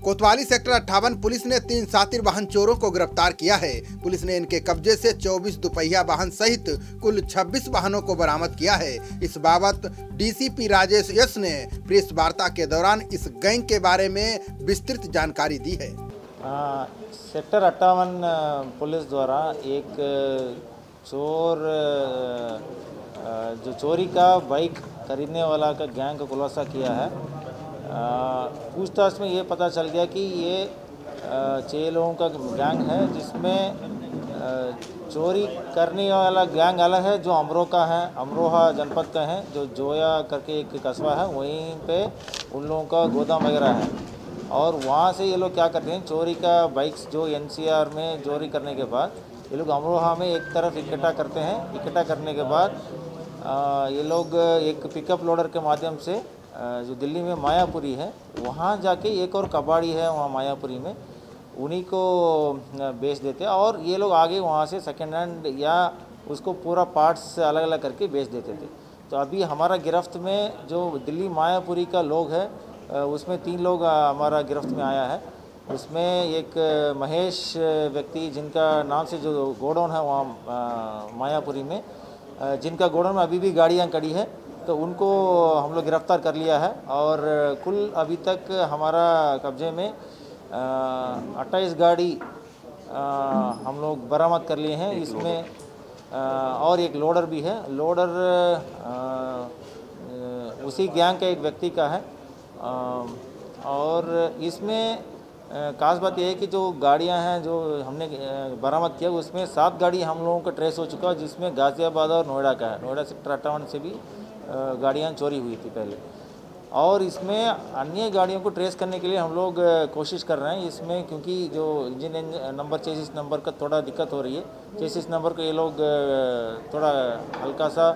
कोतवाली sector 58 police ने 3 शातिर वाहन चोरों को गिरफ्तार किया है। पुलिस ने इनके कब्जे से 24 दुपहिया वाहन सहित कुल 26 वाहनों को बरामद किया है। इस बाबत डीसीपी राजेश यस ने प्रेस वार्ता के दौरान इस गैंग के बारे में विस्तृत जानकारी दी है। सेक्टर 58 पुलिस द्वारा एक चोर जो चोरी का बाइक खरीदने वाला का गैंग का खुलासा किया है। पूछताछ में ये पता चल गया कि ये 6 लोगों का गैंग है, जिसमें चोरी करने वाला गैंग अलग है जो अमरोहा जनपद का है, जो जोया करके एक कस्बा है, वहीं पे उन लोगों का गोदाम वगैरह है। और वहाँ से ये लोग क्या करते हैं, चोरी का बाइक्स जो एनसीआर में चोरी करने के बाद ये लोग अमरोहा में एक तरफ इकट्ठा करते हैं। इकट्ठा करने के बाद ये लोग एक पिकअप लोडर के माध्यम से जो दिल्ली में मायापुरी है, वहाँ जाके एक और कबाड़ी है वहाँ मायापुरी में, उन्हीं को बेच देते हैं। और ये लोग आगे वहाँ से सेकेंड हैंड या उसको पूरा पार्ट्स अलग अलग करके बेच देते थे। तो अभी हमारा गिरफ्त में जो दिल्ली मायापुरी का लोग है, उसमें 3 लोग हमारा गिरफ्त में आया है। उसमें एक महेश व्यक्ति, जिनका नाम से जो गोडाउन है वहाँ मायापुरी में, जिनका गोडाउन में अभी भी गाड़ियाँ खड़ी है, तो उनको हम लोग गिरफ्तार कर लिया है। और कुल अभी तक हमारा कब्जे में 28 गाड़ी हम लोग बरामद कर लिए हैं। इसमें और एक लोडर भी है। लोडर उसी गैंग का एक व्यक्ति का है। और इसमें खास बात यह है कि जो गाड़ियां हैं जो हमने बरामद किया, उसमें 7 गाड़ी हम लोगों का ट्रेस हो चुका है, जिसमें गाज़ियाबाद और नोएडा का है। नोएडा सेक्टर 58 से भी गाड़ियां चोरी हुई थी पहले। और इसमें अन्य गाड़ियों को ट्रेस करने के लिए हम लोग कोशिश कर रहे हैं इसमें, क्योंकि जो इंजन नंबर, चेसिस नंबर का थोड़ा दिक्कत हो रही है। चेसिस नंबर को ये लोग थोड़ा हल्का सा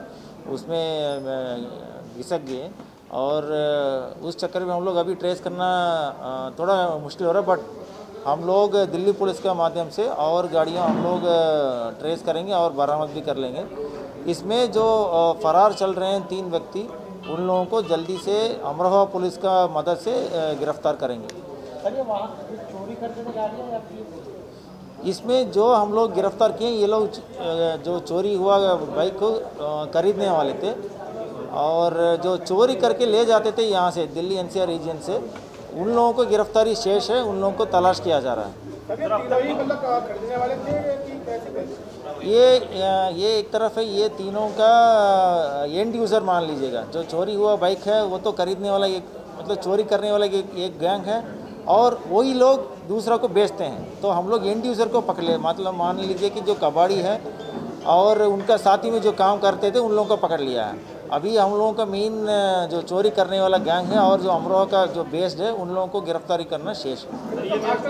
उसमें घिसक गए, और उस चक्कर में हम लोग अभी ट्रेस करना थोड़ा मुश्किल हो रहा है। बट हम लोग दिल्ली पुलिस के माध्यम से और गाड़ियां हम लोग ट्रेस करेंगे और बरामद भी कर लेंगे। इसमें जो फरार चल रहे हैं 3 व्यक्ति, उन लोगों को जल्दी से अमरोहा पुलिस का मदद से गिरफ्तार करेंगे। चोरी करते थे गाड़ियाँ या इसमें जो हम लोग गिरफ्तार किए, ये लोग जो चोरी हुआ बाइक को खरीदने वाले थे, और जो चोरी करके ले जाते थे यहाँ से दिल्ली एनसीआर रीजन से, उन लोगों को गिरफ्तारी शेष है। उन लोगों को तलाश किया जा रहा है। खरीदने वाले थे कि कैसे? ये एक तरफ है, ये तीनों का एंड यूज़र मान लीजिएगा। जो चोरी हुआ बाइक है वो तो खरीदने वाला एक, मतलब चोरी करने वाला एक गैंग है, और वही लोग दूसरा को बेचते हैं। तो हम लोग एंड यूज़र को पकड़ ले, मतलब मान लीजिए कि जो कबाड़ी है और उनका साथी में जो काम करते थे, उन लोगों को पकड़ लिया है। अभी हम लोगों का मेन जो चोरी करने वाला गैंग है और जो अमरोहा का जो बेस्ड है, उन लोगों को गिरफ्तारी करना शेष है।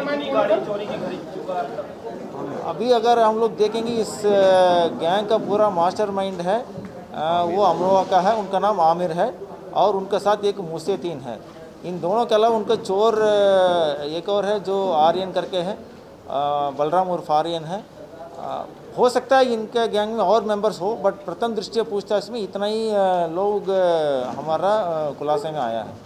अभी अगर हम लोग देखेंगे, इस गैंग का पूरा मास्टरमाइंड है वो अमरोहा का है, उनका नाम आमिर है, और उनका साथ एक मुसेतीन है। इन दोनों के अलावा उनका चोर एक और है जो आर्यन करके है, बलराम उर्फ आर्यन है। हो सकता है इनके गैंग में और मेंबर्स हो, बट प्रथम दृष्टया पूछताछ में इतना ही लोग हमारा खुलासे में आया है।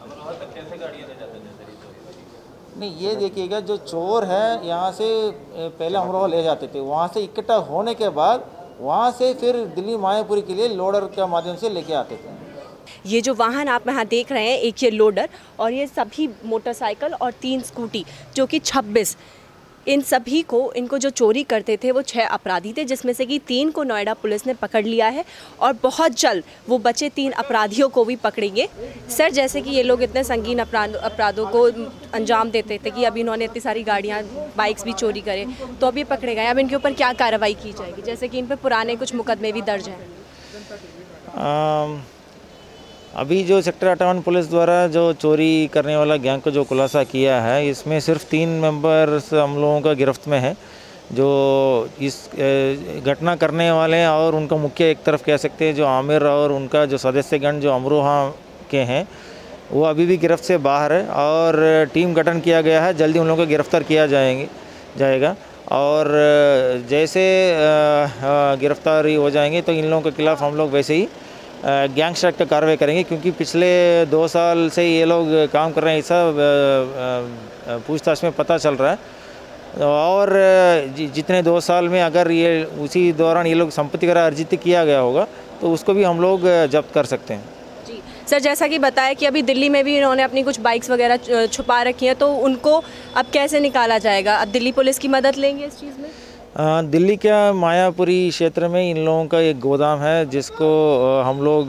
नहीं, ये देखिएगा, जो चोर है यहाँ से पहले अमरोहा ले जाते थे, वहाँ से इकट्ठा होने के बाद वहाँ से फिर दिल्ली मायापुरी के लिए लोडर के माध्यम से लेके आते थे। ये जो वाहन आप यहाँ देख रहे हैं, एक ये लोडर और ये सभी मोटरसाइकिल और 3 स्कूटी, जो कि 26, इन सभी को, इनको जो चोरी करते थे वो 6 अपराधी थे, जिसमें से कि 3 को नोएडा पुलिस ने पकड़ लिया है, और बहुत जल्द वो बचे 3 अपराधियों को भी पकड़ेंगे। सर, जैसे कि ये लोग इतने संगीन अपराधों को अंजाम देते थे कि अभी इन्होंने इतनी सारी गाड़ियाँ, बाइक्स भी चोरी करे, तो अब ये पकड़े गए। अब इनके ऊपर क्या कार्रवाई की जाएगी, जैसे कि इन पर पुराने कुछ मुकदमे भी दर्ज हैं? अभी जो सेक्टर 58 पुलिस द्वारा जो चोरी करने वाला गैंग को जो खुलासा किया है, इसमें सिर्फ 3 मेंबर्स हम लोगों का गिरफ्त में है, जो इस घटना करने वाले हैं। और उनका मुख्य एक तरफ कह सकते हैं जो आमिर और उनका जो सदस्यगण जो अमरोहा के हैं, वो अभी भी गिरफ्त से बाहर है, और टीम गठन किया गया है। जल्दी उन लोगों को गिरफ्तार किया जाएगा। और जैसे गिरफ्तारी हो जाएंगे तो इन लोगों के खिलाफ़ हम लोग वैसे ही गैंगस्टर का कार्रवाई करेंगे, क्योंकि पिछले 2 साल से ये लोग काम कर रहे हैं, ऐसा पूछताछ में पता चल रहा है। और जितने 2 साल में अगर ये उसी दौरान ये लोग संपत्ति कर अर्जित किया गया होगा तो उसको भी हम लोग जब्त कर सकते हैं। जी सर, जैसा कि बताया कि अभी दिल्ली में भी इन्होंने अपनी कुछ बाइक्स वगैरह छुपा रखी हैं, तो उनको अब कैसे निकाला जाएगा? अब दिल्ली पुलिस की मदद लेंगे इस चीज़ में? दिल्ली का मायापुरी क्षेत्र में इन लोगों का एक गोदाम है, जिसको हम लोग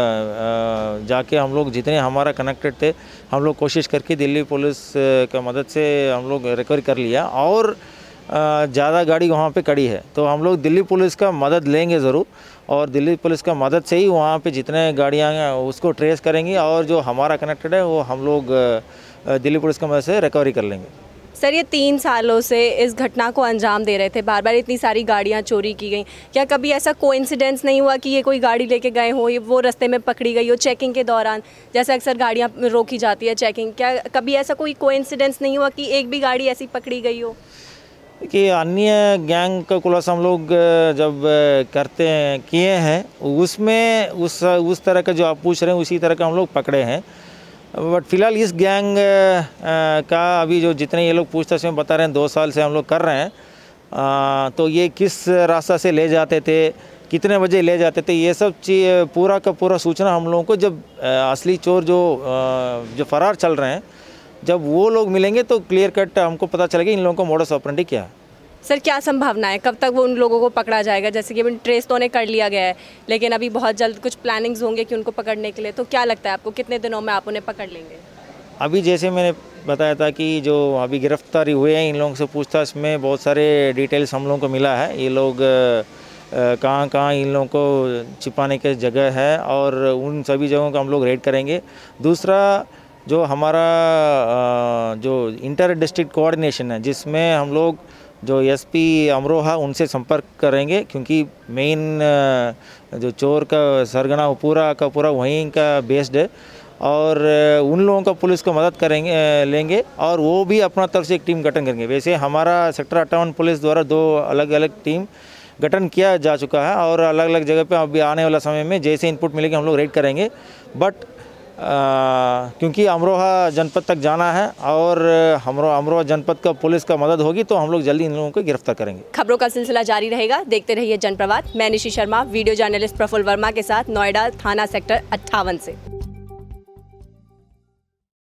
जाके हम लोग जितने हमारा कनेक्टेड थे हम लोग कोशिश करके दिल्ली पुलिस का मदद से हम लोग रिकवरी कर लिया, और ज़्यादा गाड़ी वहाँ पे खड़ी है, तो हम लोग दिल्ली पुलिस का मदद लेंगे ज़रूर, और दिल्ली पुलिस का मदद से ही वहाँ पे जितने गाड़ियाँ हैं उसको ट्रेस करेंगे, और जो हमारा कनेक्टेड है वो हम लोग दिल्ली पुलिस की मदद से रिकवरी कर लेंगे। सर, ये 3 सालों से इस घटना को अंजाम दे रहे थे, बार बार इतनी सारी गाड़ियाँ चोरी की गई, क्या कभी ऐसा कोइंसिडेंस नहीं हुआ कि ये कोई गाड़ी लेके गए हो, ये वो रास्ते में पकड़ी गई हो चेकिंग के दौरान, जैसे अक्सर गाड़ियाँ रोकी जाती है चेकिंग, क्या कभी ऐसा कोई कोइंसिडेंस नहीं हुआ कि एक भी गाड़ी ऐसी पकड़ी गई हो? कि अन्य गैंग का खुलासा हम लोग जब करते हैं किए हैं, उसमें उस तरह का जो आप पूछ रहे हैं उसी तरह का हम लोग पकड़े हैं। बट फिलहाल इस गैंग का अभी जो जितने ये लोग पूछताछ में बता रहे हैं 2 साल से हम लोग कर रहे हैं, तो ये किस रास्ता से ले जाते थे, कितने बजे ले जाते थे, ये सब चीज़ पूरा का पूरा सूचना हम लोगों को जब असली चोर जो फरार चल रहे हैं जब वो लोग मिलेंगे तो क्लियर कट हमको पता चलेगा इन लोगों का मोडस ऑपरेंडी क्या है। सर, क्या संभावना है, कब तक वो उन लोगों को पकड़ा जाएगा? जैसे कि अभी ट्रेस तो उन्हें कर लिया गया है, लेकिन अभी बहुत जल्द कुछ प्लानिंग्स होंगे कि उनको पकड़ने के लिए, तो क्या लगता है आपको कितने दिनों में आप उन्हें पकड़ लेंगे? अभी जैसे मैंने बताया था कि जो अभी गिरफ्तारी हुए हैं इन लोगों से पूछताछ में बहुत सारे डिटेल्स हम लोगों को मिला है, ये लोग कहाँ कहाँ इन लोगों को छिपाने की जगह है, और उन सभी जगहों का हम लोग रेड करेंगे। दूसरा जो हमारा जो इंटर डिस्ट्रिक्ट कोऑर्डिनेशन है, जिसमें हम लोग जो एसपी अमरोहा उनसे संपर्क करेंगे, क्योंकि मेन जो चोर का सरगना पूरा का पूरा वहीं का बेस्ड है, और उन लोगों का पुलिस को मदद करेंगे लेंगे, और वो भी अपना तरफ से एक टीम गठन करेंगे। वैसे हमारा सेक्टर 58 पुलिस द्वारा 2 अलग अलग टीम गठन किया जा चुका है, और अलग अलग जगह पे अभी आने वाला समय में जैसे इनपुट मिलेगी हम लोग रेड करेंगे। बट क्योंकि अमरोहा जनपद तक जाना है और अमरोहा जनपद का पुलिस का मदद होगी तो हम लोग जल्दी इन लोगों को गिरफ्तार करेंगे। खबरों का सिलसिला जारी रहेगा, देखते रहिए जनप्रवाद। मैं निशी शर्मा, वीडियो जर्नलिस्ट प्रफुल्ल वर्मा के साथ नोएडा थाना सेक्टर 58 से।